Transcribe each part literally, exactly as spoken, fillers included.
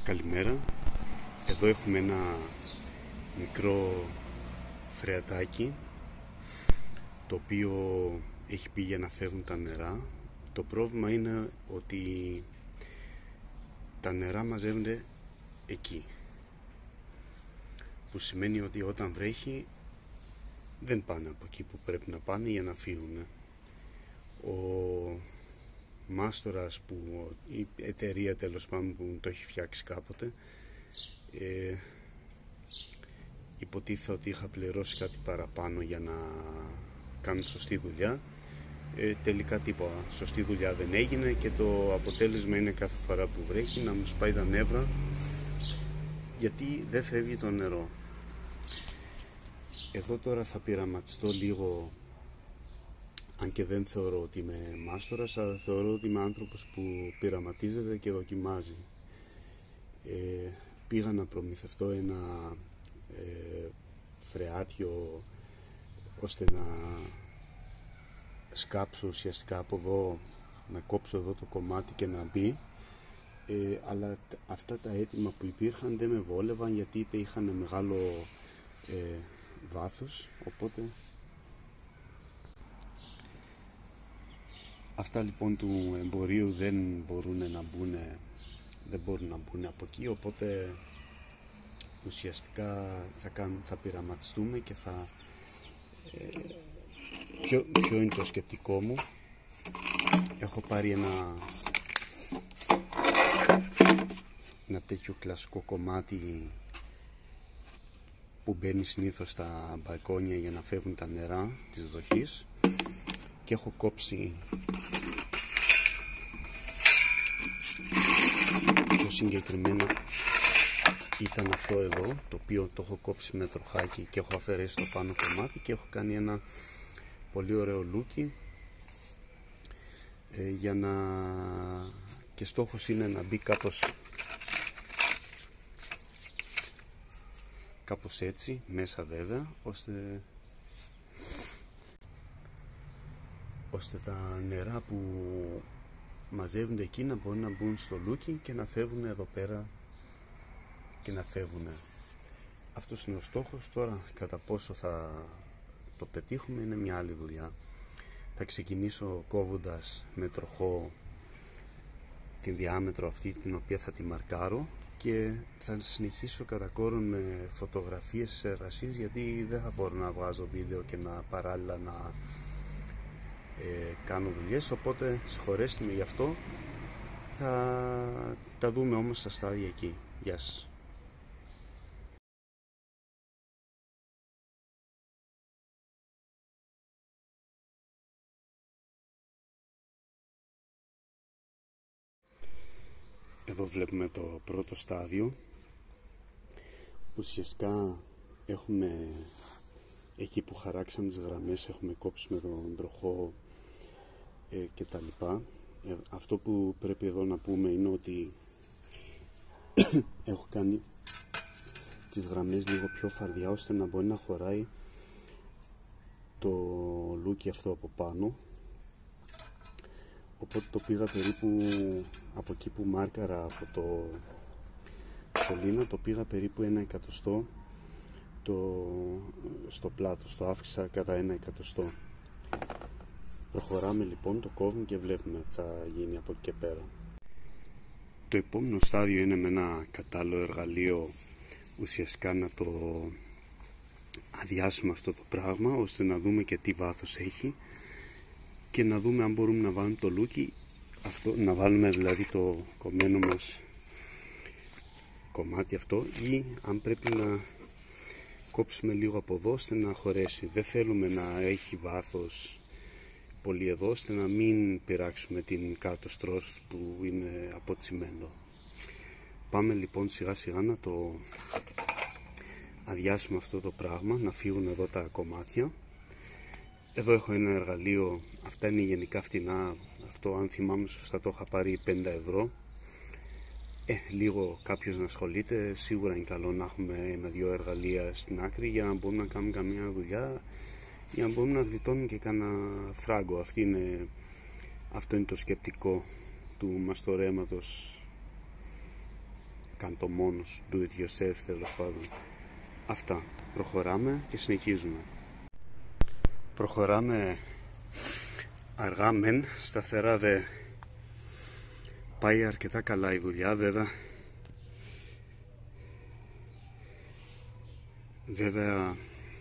Καλημέρα. Εδώ έχουμε ένα μικρό φρεατάκι το οποίο έχει πει για να φεύγουν τα νερά. Το πρόβλημα είναι ότι τα νερά μαζεύονται εκεί, που σημαίνει ότι όταν βρέχει δεν πάνε από εκεί που πρέπει να πάνε για να φύγουν. Ο μάστορας, που η εταιρεία τέλος πάντων που το έχει φτιάξει κάποτε, ε, υποτίθεται ότι είχα πληρώσει κάτι παραπάνω για να κάνω σωστή δουλειά. ε, τελικά τίποτα, σωστή δουλειά δεν έγινε και το αποτέλεσμα είναι κάθε φορά που βρέχει να μου σπάει τα νεύρα, γιατί δεν φεύγει το νερό. Εδώ τώρα θα πειραματιστώ λίγο, αν και δεν θεωρώ ότι είμαι μάστορας, αλλά θεωρώ ότι είμαι άνθρωπος που πειραματίζεται και δοκιμάζει. Ε, πήγα να προμηθευτώ ένα ε, φρεάτιο ώστε να σκάψω ουσιαστικά από εδώ, να κόψω εδώ το κομμάτι και να μπει, ε, αλλά αυτά τα έτοιμα που υπήρχαν δεν με βόλευαν, γιατί είτε είχαν μεγάλο ε, βάθος, οπότε αυτά λοιπόν του εμπορίου δεν μπορούν να μπουν, δεν μπορούν να μπουν από εκεί, οπότε ουσιαστικά θα, κάνουμε, θα πειραματιστούμε και θα... Ε, ποιο, ποιο είναι το σκεπτικό μου? Έχω πάρει ένα, ένα τέτοιο κλασικό κομμάτι που μπαίνει συνήθως στα μπαλκόνια για να φεύγουν τα νερά της βροχής, και έχω κόψει πιο συγκεκριμένα ήταν αυτό εδώ, το οποίο το έχω κόψει με τροχάκι και έχω αφαιρέσει το πάνω κομμάτι και έχω κάνει ένα πολύ ωραίο λούκι, ε, για να... και στόχος είναι να μπει κάπως κάπως έτσι μέσα, βέβαια, ώστε ώστε τα νερά που μαζεύονται εκεί να μπορούν να μπουν στο λούκι και να φεύγουν εδώ πέρα και να φεύγουν. Αυτός είναι ο στόχος. Τώρα κατά πόσο θα το πετύχουμε είναι μια άλλη δουλειά. Θα ξεκινήσω κόβοντας με τροχό την διάμετρο αυτή την οποία θα τη μαρκάρω, και θα συνεχίσω κατά κόρον με φωτογραφίες της εργασίας, γιατί δεν θα μπορώ να βγάζω βίντεο και να παράλληλα να ε, κάνω δουλειές, οπότε συγχωρέστε με γι' αυτό. Θα τα δούμε όμως στα στάδια εκεί. Γεια σας. Εδώ βλέπουμε το πρώτο στάδιο. Ουσιαστικά έχουμε εκεί που χαράξαμε τις γραμμές, έχουμε κόψει με τον τροχό ε, και τα λοιπά. Ε, αυτό που πρέπει εδώ να πούμε είναι ότι έχω κάνει τις γραμμές λίγο πιο φαρδιά, ώστε να μπορεί να χωράει το λούκι αυτό από πάνω. Οπότε το πήγα περίπου από εκεί που μάρκαρα από το σωλήνα, το πήγα περίπου ένα εκατοστό το, στο πλάτος, το αύξησα κατά ένα εκατοστό. Προχωράμε λοιπόν, το κόβουμε και βλέπουμε τι θα γίνει από εκεί και πέρα. Το επόμενο στάδιο είναι με ένα κατάλληλο εργαλείο ουσιαστικά να το αδειάσουμε αυτό το πράγμα, ώστε να δούμε και τι βάθος έχει και να δούμε αν μπορούμε να βάλουμε το λούκι αυτό, να βάλουμε δηλαδή το κομμένο μας κομμάτι αυτό, ή αν πρέπει να κόψουμε λίγο από εδώ ώστε να χωρέσει. Δεν θέλουμε να έχει βάθος πολύ εδώ, ώστε να μην πειράξουμε την κάτω στρώση που είναι από τσιμέντο. Πάμε λοιπόν σιγά σιγά να το αδειάσουμε αυτό το πράγμα, να φύγουν εδώ τα κομμάτια. Εδώ έχω ένα εργαλείο, αυτά είναι γενικά φτηνά, αυτό αν θυμάμαι σωστά το είχα πάρει πενήντα ευρώ. Ε, λίγο κάποιος να ασχολείται, σίγουρα είναι καλό να έχουμε ένα-δυο εργαλεία στην άκρη για να μπορούμε να κάνουμε καμία δουλειά, για να μπορούμε να γλιτώνουμε και κάνα φράγκο. Αυτή είναι, αυτό είναι το σκεπτικό του μαστορέματος Κάν το μόνος, do it yourself, τέλος πάντων. Αυτά. Προχωράμε και συνεχίζουμε. Προχωράμε αργά μεν, σταθερά δε. Πάει αρκετά καλά η δουλειά, βέβαια. Βέβαια,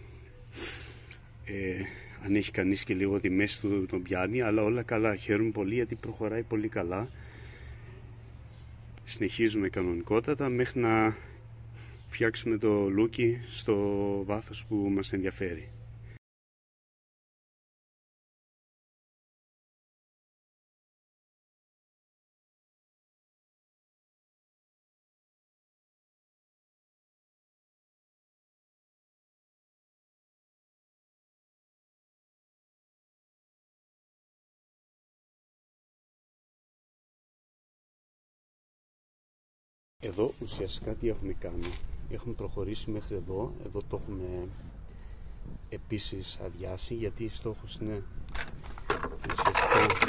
ε, αν έχει κανείς και λίγο τη μέση του τον πιάνει, αλλά όλα καλά. Χαίρομαι πολύ γιατί προχωράει πολύ καλά. Συνεχίζουμε κανονικότατα μέχρι να φτιάξουμε το λούκι στο βάθος που μας ενδιαφέρει. Εδώ ουσιαστικά τι έχουμε κάνει. Έχουμε προχωρήσει μέχρι εδώ. Εδώ το έχουμε επίσης αδειάσει, γιατί στόχος είναι ουσιαστικά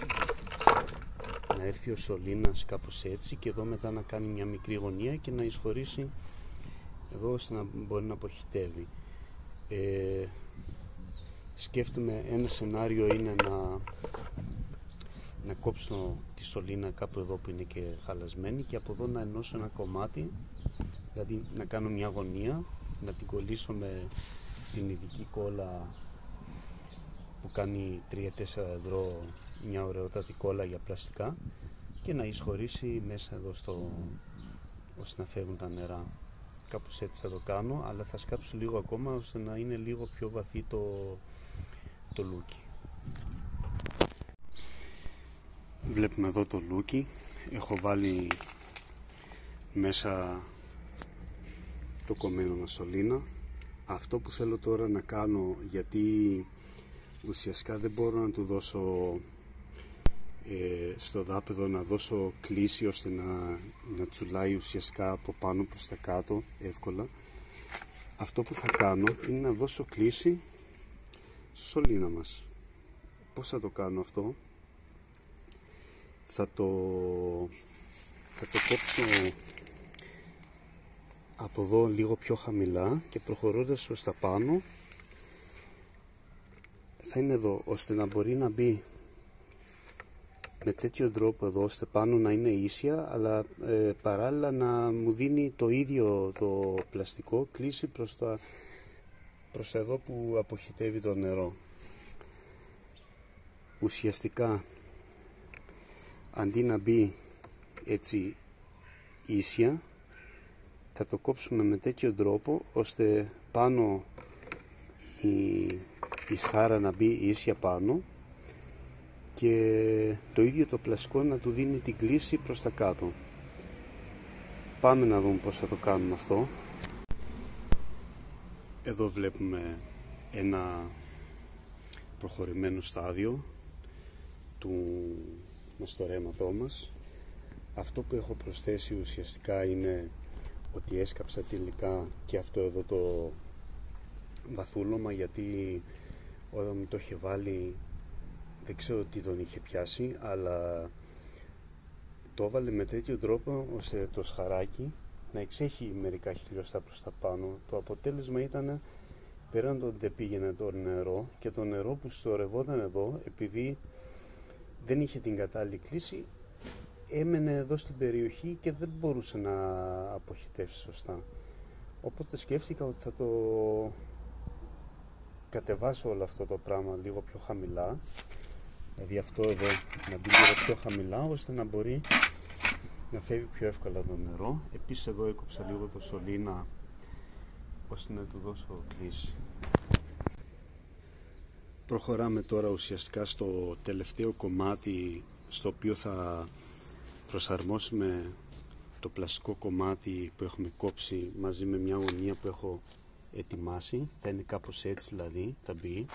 να έρθει ο σωλήνας κάπως έτσι και εδώ μετά να κάνει μια μικρή γωνία και να εισχωρήσει εδώ ώστε να μπορεί να αποχυτεύει. Ε, σκέφτομαι ένα σενάριο είναι να να κόψω τη σωλήνα κάπου εδώ που είναι και χαλασμένη και από εδώ να ενώσω ένα κομμάτι, δηλαδή να κάνω μια γωνία, να την κολλήσω με την ειδική κόλλα που κάνει τρία τέσσερα ευρώ, μια ωραιότατη κόλλα για πλαστικά, και να εισχωρήσει μέσα εδώ στο, ώστε να φεύγουν τα νερά. Κάπως έτσι θα το κάνω, αλλά θα σκάψω λίγο ακόμα ώστε να είναι λίγο πιο βαθύ το, το λούκι. Βλέπουμε εδώ το λούκι, έχω βάλει μέσα το κομμένο σωλήνα. Αυτό που θέλω τώρα να κάνω, γιατί ουσιαστικά δεν μπορώ να του δώσω ε, στο δάπεδο να δώσω κλίση ώστε να, να τσουλάει ουσιαστικά από πάνω προς τα κάτω εύκολα. Αυτό που θα κάνω είναι να δώσω κλίση στο σωλήνα μας. Πώς θα το κάνω αυτό? Θα το, θα το κόψω από εδώ λίγο πιο χαμηλά και προχωρώντας προς τα πάνω θα είναι εδώ, ώστε να μπορεί να μπει με τέτοιο τρόπο εδώ, ώστε πάνω να είναι ίσια, αλλά ε, παράλληλα να μου δίνει το ίδιο το πλαστικό κλίση προς, τα, προς εδώ που αποχυτεύει το νερό. Ουσιαστικά αντί να μπει έτσι ίσια, θα το κόψουμε με τέτοιο τρόπο ώστε πάνω η, η σχάρα να μπει ίσια πάνω και το ίδιο το πλαστικό να του δίνει την κλίση προς τα κάτω. Πάμε να δούμε πώς θα το κάνουμε αυτό. Εδώ βλέπουμε ένα προχωρημένο στάδιο του μαστορέματό μας. Αυτό που έχω προσθέσει ουσιαστικά είναι ότι έσκαψα τελικά και αυτό εδώ το βαθούλωμα, γιατί όταν μου το είχε βάλει δεν ξέρω τι τον είχε πιάσει, αλλά το έβαλε με τέτοιο τρόπο ώστε το σχαράκι να εξέχει μερικά χιλιοστά προς τα πάνω. Το αποτέλεσμα ήταν, πέραν το ότι δεν πήγαινε το νερό, και το νερό που στορευόταν εδώ, επειδή δεν είχε την κατάλληλη κλίση, έμενε εδώ στην περιοχή και δεν μπορούσε να αποχυτεύσει σωστά. Οπότε σκέφτηκα ότι θα το κατεβάσω όλο αυτό το πράγμα λίγο πιο χαμηλά, δηλαδή αυτό εδώ να μπει λίγο πιο χαμηλά ώστε να μπορεί να φεύγει πιο εύκολα το νερό. Επίσης εδώ έκοψα λίγο το σωλήνα ώστε να του δώσω κλίση. Προχωράμε τώρα ουσιαστικά στο τελευταίο κομμάτι, στο οποίο θα προσαρμόσουμε το πλαστικό κομμάτι που έχουμε κόψει μαζί με μια γωνία που έχω ετοιμάσει. Θα είναι κάπως έτσι, δηλαδή θα μπει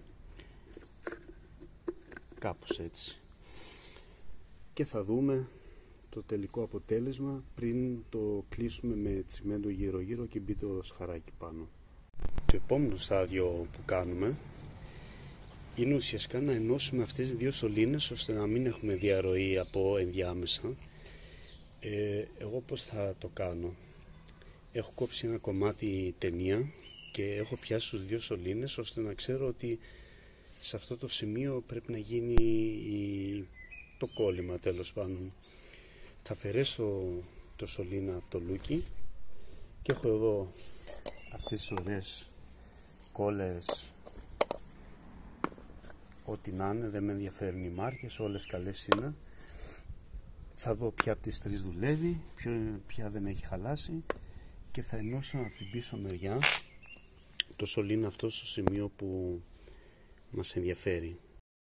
κάπως έτσι και θα δούμε το τελικό αποτέλεσμα πριν το κλείσουμε με τσιμέντο γύρω γύρω και μπει το σχαράκι πάνω. Το επόμενο στάδιο που κάνουμε είναι ουσιαστικά να ενώσουμε αυτές τις δύο σωλήνες ώστε να μην έχουμε διαρροή από ενδιάμεσα. Ε, εγώ πώς θα το κάνω? Έχω κόψει ένα κομμάτι ταινία και έχω πιάσει τους δύο σωλήνες ώστε να ξέρω ότι σε αυτό το σημείο πρέπει να γίνει η... το κόλλημα, τέλος πάντων. Θα αφαιρέσω το σωλήνα από το λούκι και έχω εδώ αυτές τις ωραίες κόλλες, ό,τι να είναι, δεν με ενδιαφέρουν οι μάρκες, όλες καλές είναι. Θα δω ποια από τις τρεις δουλεύει, ποια δεν έχει χαλάσει και θα ενώσω από την πίσω μεριά το σωλήνα αυτό στο σημείο που μας ενδιαφέρει.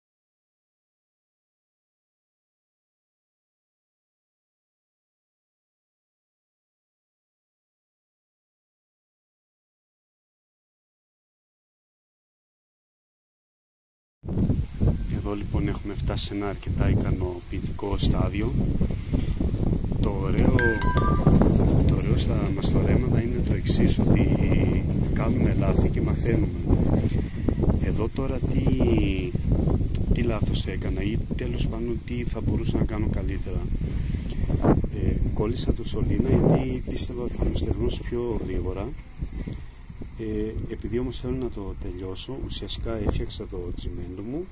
Εδώ λοιπόν έχουμε φτάσει σε ένα αρκετά ικανοποιητικό στάδιο. Το ωραίο, το ωραίο στα μαστορέματα είναι το εξής, ότι κάνουμε λάθη και μαθαίνουμε. Εδώ τώρα τι, τι λάθος έκανα ή τέλος πάντων τι θα μπορούσα να κάνω καλύτερα. Ε, κόλλησα το σωλήνα γιατί πίστευα ότι θα μου στερνώσει πιο γρήγορα. Ε, επειδή όμως θέλω να το τελειώσω, ουσιαστικά έφτιαξα το τσιμέντο μου.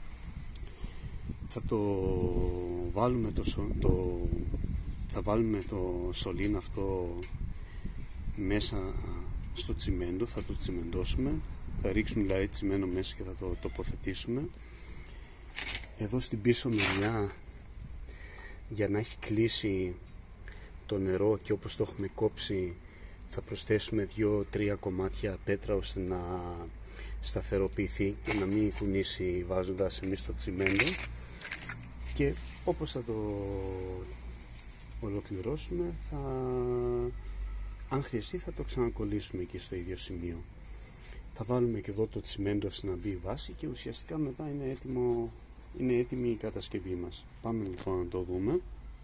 Θα το βάλουμε το, το, θα βάλουμε το σωλήνα αυτό μέσα στο τσιμέντο, θα το τσιμεντώσουμε, θα ρίξουμε δηλαδή τσιμένο μέσα και θα το τοποθετήσουμε. Εδώ στην πίσω μεριά, για να έχει κλείσει το νερό και όπως το έχουμε κόψει, θα προσθέσουμε δύο τρία κομμάτια πέτρα ώστε να σταθεροποιηθεί και να μην κουνήσει βάζοντας εμείς το τσιμέντο. Και όπως θα το ολοκληρώσουμε, θα... αν χρειαστεί θα το ξανακολλήσουμε και στο ίδιο σημείο. Θα βάλουμε και εδώ το τσιμέντο ώστε να μπει η βάση και ουσιαστικά μετά είναι, έτοιμο... είναι έτοιμη η κατασκευή μας. Πάμε λοιπόν να το δούμε.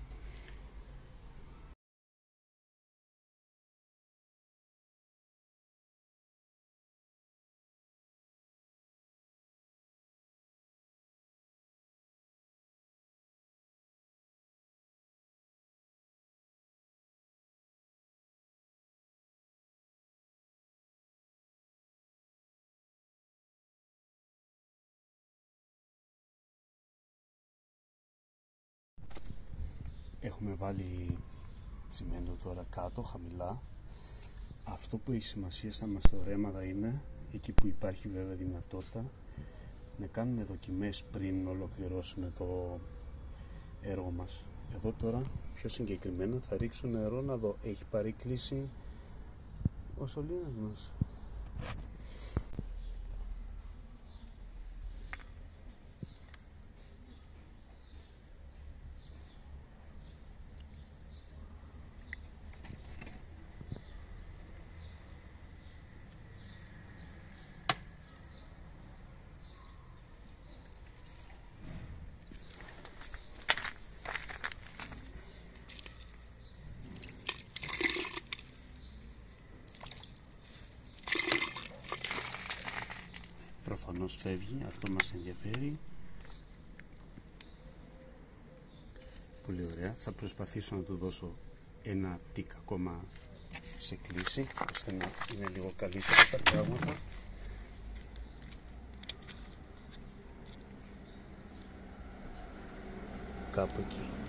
Έχουμε βάλει τσιμέντο τώρα κάτω, χαμηλά. Αυτό που έχει σημασία στα μαστορέματα είναι, εκεί που υπάρχει βέβαια δυνατότητα, να κάνουμε δοκιμές πριν ολοκληρώσουμε το έργο μας. Εδώ τώρα, πιο συγκεκριμένα, θα ρίξω νερό να δω, έχει πάρει κλίση ο σωλήνας μας. Προφανώς φεύγει, αυτό μας ενδιαφέρει. Πολύ ωραία. Θα προσπαθήσω να του δώσω ένα τικ ακόμα σε κλίση, ώστε να είναι λίγο καλύτερα τα πράγματα. Κάπου εκεί.